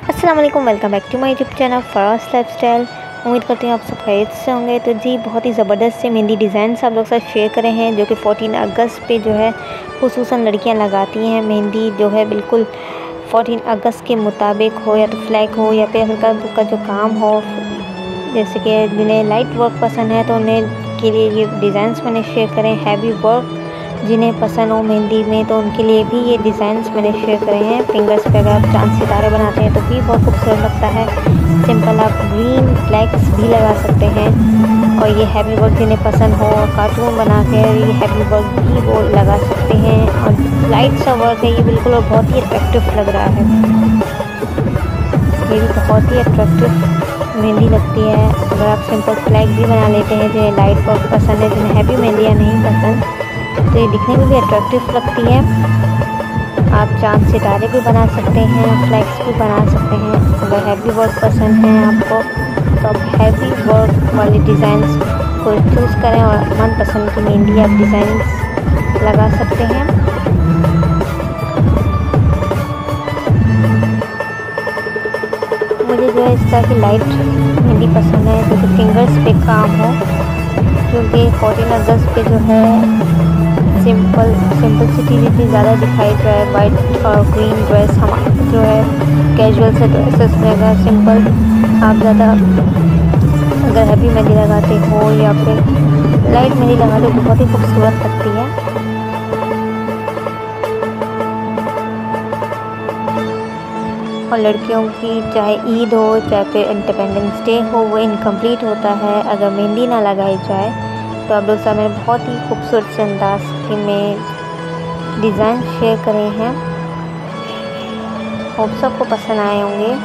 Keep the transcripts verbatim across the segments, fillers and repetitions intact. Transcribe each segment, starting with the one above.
अस्सलाम वालेकुम, welcome back to my YouTube channel Faraz lifestyle. उम्मीद करती हूँ आप सब खैरियत से होंगे। तो जी बहुत ही ज़बरदस्त से मेहंदी डिज़ाइन आप लोग के साथ शेयर करे हैं, जो कि चौदह अगस्त पे जो है खुसूसन लड़कियां लगाती हैं। मेहंदी जो है बिल्कुल चौदह अगस्त के मुताबिक हो, या तो फ्लैग हो या फिर हल्का फुल्का जो काम हो। जैसे कि जिन्हें लाइट वर्क पसंद है तो उन्हें के लिए ये डिज़ाइंस मैंने शेयर करें। हैवी वर्क जिन्हें पसंद हो मेहंदी में तो उनके लिए भी ये डिज़ाइंस मैंने शेयर करे हैं। फिंगर्स पे अगर आप चांद सितारे बनाते हैं तो भी बहुत खूबसूरत लगता है। सिंपल आप ग्रीन फ्लैग्स भी लगा सकते हैं। और ये हैवी वर्क जिन्हें पसंद हो, कार्टून बना कर ये हैवी वर्क भी वो लगा सकते हैं। और लाइट सा वर्क है ये बिल्कुल, और बहुत ही अट्रैक्टिव लग रहा है। ये भी बहुत ही अट्रैक्टिव मेहंदी लगती है। अगर आप सिंपल फ्लैग भी बना लेते हैं, जिन्हें लाइट वर्क पसंद है, जिन्हें हैवी मेहंदियाँ नहीं पसंद, तो ये दिखने में भी अट्रैक्टिव लगती है। आप चांद सितारे भी बना सकते हैं, फ्लैग्स भी बना सकते हैं। अगर हैवी वर्क पसंद है आपको तो आप हैवी वर्क वाले डिज़ाइंस को चूज़ करें और मनपसंद की मेहंदी आप डिज़ाइंस लगा सकते हैं। मुझे जो है इस तरह की लाइट मेहंदी पसंद है, जो कि फिंगर्स पे काम हो, क्योंकि चौदह अगस्त पे जो है सिंपल सिंपलिसिटी जितनी ज़्यादा दिखाई जाए। वाइट और ग्रीन ड्रेस हमारा जो है कैजुअल से ड्रेसेस में अगर सिंपल आप ज़्यादा अगर हैवी मेहंदी लगाते हो या फिर लाइट मेहंदी लगाते हो तो बहुत ही खूबसूरत लगती है। और लड़कियों की चाहे ईद हो चाहे फिर इंडिपेंडेंस डे हो, वो इनकम्प्लीट होता है अगर मेहंदी ना लगाई जाए। तो आप लोग साथ मैंने बहुत ही खूबसूरत से अंदाज के में डिज़ाइन शेयर करे हैं। होप सबको पसंद आए होंगे।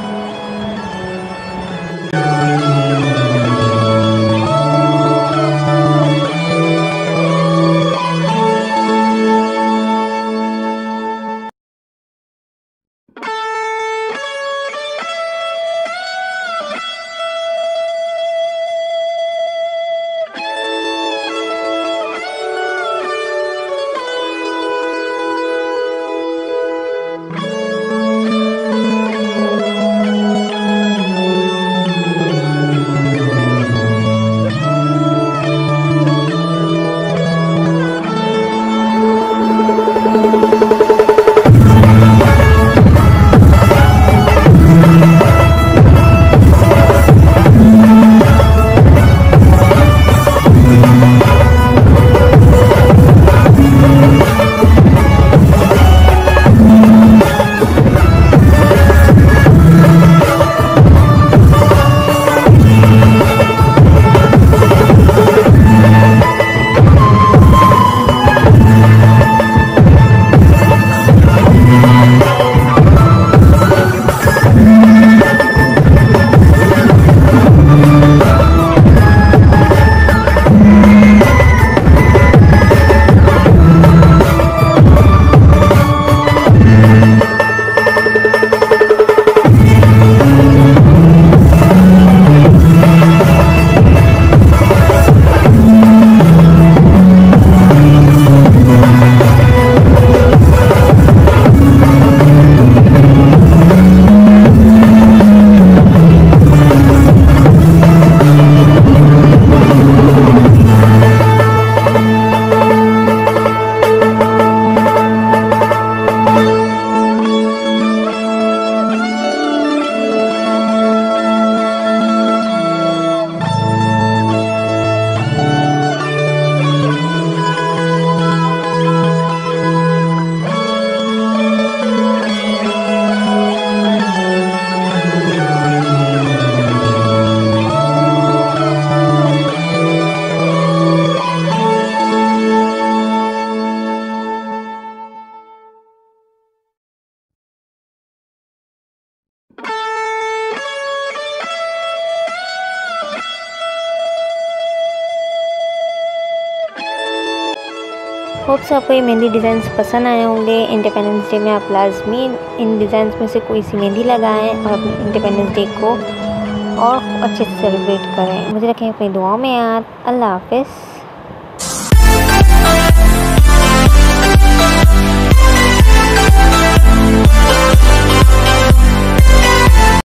होप से आपको ये मेहंदी डिज़ाइंस पसंद आए होंगे। इंडिपेंडेंस डे में आप लाजमी इन डिज़ाइंस में से कोई सी मेहंदी लगाएं और अपने इंडिपेंडेंस डे को और अच्छे से सेलिब्रेट करें। मुझे रखें अपनी दुआओं में याद। अल्लाह हाफ़िज़।